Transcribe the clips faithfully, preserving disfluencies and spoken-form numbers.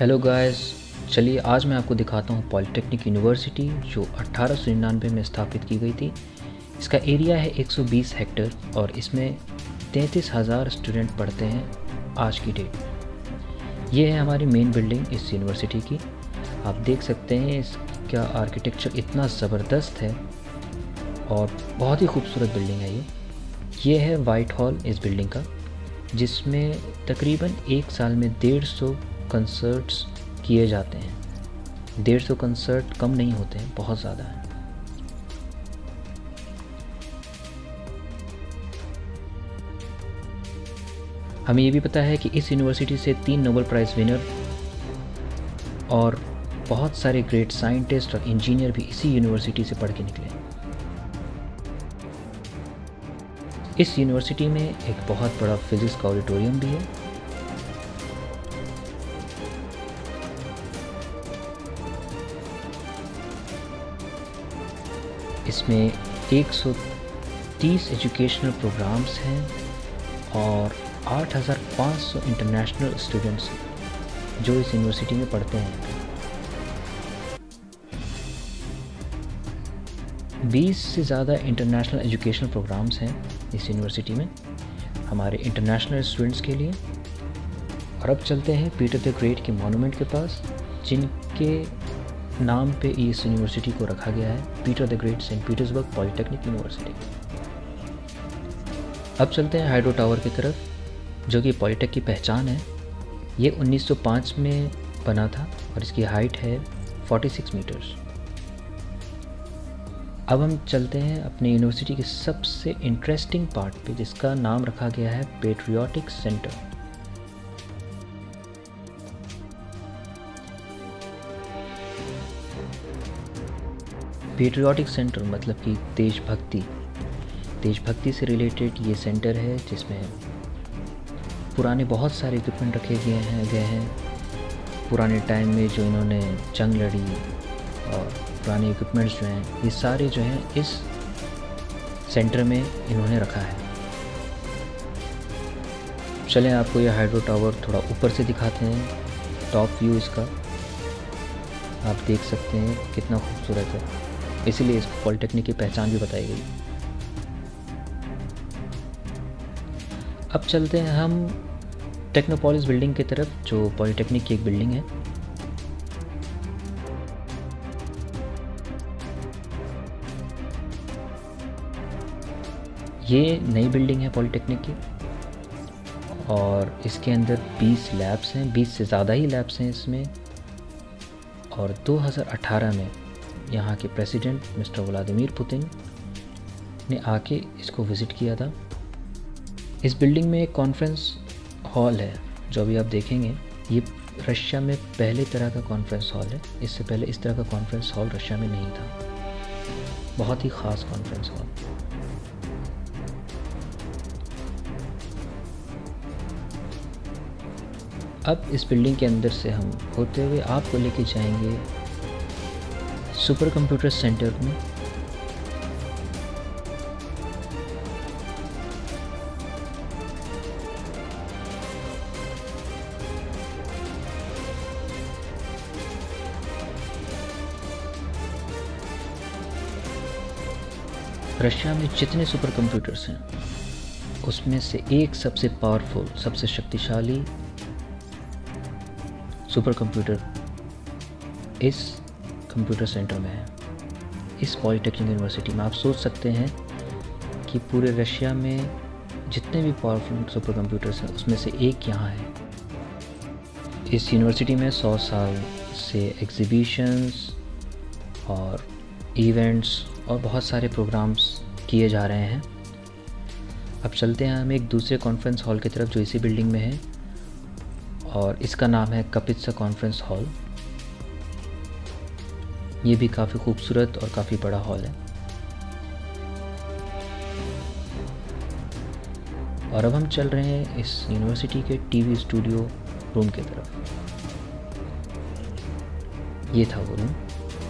Hello guys, चलिए आज मैं आपको दिखाता हूँ पॉलिटेक्निक यूनिवर्सिटी जो अट्ठारह सौ निन्यानवे में स्थापित की गई थी। इसका एरिया है एक सौ बीस हेक्टेयर और इसमें तैंतीस हज़ार स्टूडेंट पढ़ते हैं आज की डेट। ये है हमारी मेन बिल्डिंग इस यूनिवर्सिटी की। आप देख सकते हैं इसका आर्किटेक्चर इतना ज़बरदस्त है और बहुत ही खूबसूरत बिल्डिंग है ये ये है वाइट हॉल इस बिल्डिंग का, जिसमें तकरीबन एक साल में डेढ़ सौ कंसर्ट्स किए जाते हैं। डेढ़ सौ कंसर्ट कम नहीं होते हैं, बहुत ज़्यादा है। हमें ये भी पता है कि इस यूनिवर्सिटी से तीन नोबेल प्राइज़ विनर और बहुत सारे ग्रेट साइंटिस्ट और इंजीनियर भी इसी यूनिवर्सिटी से पढ़ के निकले। इस यूनिवर्सिटी में एक बहुत बड़ा फिजिक्स का ऑडिटोरियम भी है। इसमें एक सौ तीस एजुकेशनल प्रोग्राम्स हैं और आठ हज़ार पाँच सौ इंटरनेशनल स्टूडेंट्स जो इस यूनिवर्सिटी में पढ़ते हैं। बीस से ज़्यादा इंटरनेशनल एजुकेशनल प्रोग्राम्स हैं इस यूनिवर्सिटी में हमारे इंटरनेशनल स्टूडेंट्स के लिए। और अब चलते हैं पीटर द ग्रेट के मॉन्यूमेंट के पास, जिनके नाम पे इस यूनिवर्सिटी को रखा गया है, Peter the Great Saint Petersburg Polytechnic University. अब चलते हैं हाइड्रो टावर की तरफ, जो कि पॉलिटेक की पहचान है। ये उन्नीस सौ पाँच में बना था और इसकी हाइट है छियालीस मीटर्स। अब हम चलते हैं अपने यूनिवर्सिटी के सबसे इंटरेस्टिंग पार्ट पे, जिसका नाम रखा गया है पेट्रियाटिक सेंटर। पेट्रियाटिक सेंटर मतलब कि देशभक्ति देशभक्ति से रिलेटेड ये सेंटर है, जिसमें पुराने बहुत सारे इक्विपमेंट रखे गए हैं गए हैं पुराने टाइम में जो इन्होंने जंग लड़ी, और पुराने इक्विपमेंट्स जो हैं ये सारे जो हैं इस सेंटर में इन्होंने रखा है। चलें आपको ये हाइड्रो टावर थोड़ा ऊपर से दिखाते हैं, टॉप व्यू इसका। आप देख सकते हैं कितना खूबसूरत है, इसीलिए इसको पॉलिटेक्निक की पहचान भी बताई गई। अब चलते हैं हम टेक्नोपोलिस बिल्डिंग की तरफ, जो पॉलिटेक्निक की एक बिल्डिंग है। ये नई बिल्डिंग है पॉलिटेक्निक की और इसके अंदर बीस लैब्स हैं, बीस से ज़्यादा ही लैब्स हैं इसमें। और दो हज़ार अठारह में यहाँ के प्रेसिडेंट मिस्टर व्लादिमीर पुतिन ने आके इसको विज़िट किया था। इस बिल्डिंग में एक कॉन्फ्रेंस हॉल है, जो अभी आप देखेंगे। ये रशिया में पहले तरह का कॉन्फ्रेंस हॉल है। इससे पहले इस तरह का कॉन्फ्रेंस हॉल रशिया में नहीं था। बहुत ही ख़ास कॉन्फ्रेंस हॉल। अब इस बिल्डिंग के अंदर से हम होते हुए आपको लेके जाएंगे सुपर कंप्यूटर सेंटर में। रशिया में जितने सुपर कंप्यूटर्स हैं उसमें से एक सबसे पावरफुल, सबसे शक्तिशाली सुपर कंप्यूटर इस कंप्यूटर सेंटर में है, इस पॉलिटेक्निक यूनिवर्सिटी में। आप सोच सकते हैं कि पूरे रशिया में जितने भी पावरफुल सुपर कंप्यूटर्स हैं उसमें से एक यहाँ है। इस यूनिवर्सिटी में सौ साल से एग्जीबिशंस और इवेंट्स और बहुत सारे प्रोग्राम्स किए जा रहे हैं। अब चलते हैं हम एक दूसरे कॉन्फ्रेंस हॉल की तरफ, जो इसी बिल्डिंग में है, और इसका नाम है कपित्सा कॉन्फ्रेंस हॉल। ये भी काफ़ी खूबसूरत और काफ़ी बड़ा हॉल है। और अब हम चल रहे हैं इस यूनिवर्सिटी के टीवी स्टूडियो रूम की तरफ। ये था वो रूम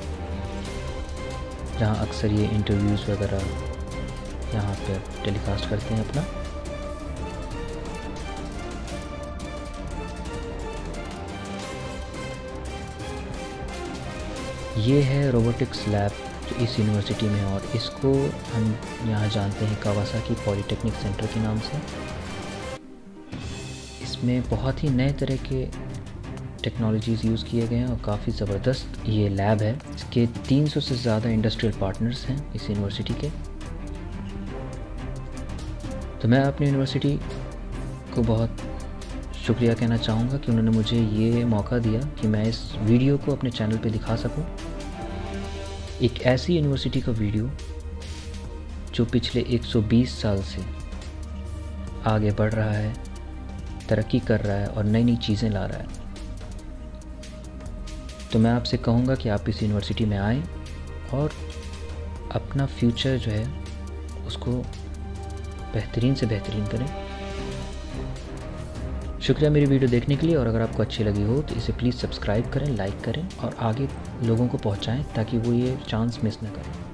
जहाँ अक्सर ये इंटरव्यूज़ वगैरह यहाँ पे टेलीकास्ट करते हैं अपना। ये है रोबोटिक्स लैब जो इस यूनिवर्सिटी में है और इसको हम यहाँ जानते हैं कावासाकी पॉलीटेक्निक सेंटर के नाम से। इसमें बहुत ही नए तरह के टेक्नोलॉजीज़ यूज़ किए गए हैं और काफ़ी ज़बरदस्त ये लैब है। इसके तीन सौ से ज़्यादा इंडस्ट्रियल पार्टनर्स हैं इस यूनिवर्सिटी के। तो मैं अपनी यूनिवर्सिटी को बहुत शुक्रिया कहना चाहूँगा कि उन्होंने मुझे ये मौका दिया कि मैं इस वीडियो को अपने चैनल पे दिखा सकूँ। एक ऐसी यूनिवर्सिटी का वीडियो जो पिछले एक सौ बीस साल से आगे बढ़ रहा है, तरक्की कर रहा है और नई नई चीज़ें ला रहा है। तो मैं आपसे कहूँगा कि आप इस यूनिवर्सिटी में आएँ और अपना फ्यूचर जो है उसको बेहतरीन से बेहतरीन करें। शुक्रिया मेरी वीडियो देखने के लिए, और अगर आपको अच्छी लगी हो तो इसे प्लीज़ सब्सक्राइब करें, लाइक करें और आगे लोगों को पहुंचाएं ताकि वो ये चांस मिस ना करें।